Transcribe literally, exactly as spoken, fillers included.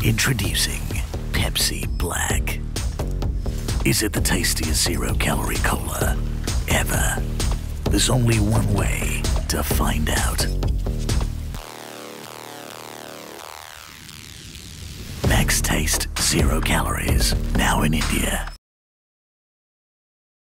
Introducing Pepsi Black. Is it the tastiest zero-calorie cola ever? There's only one way to find out. Max Taste Zero Calories, now in India.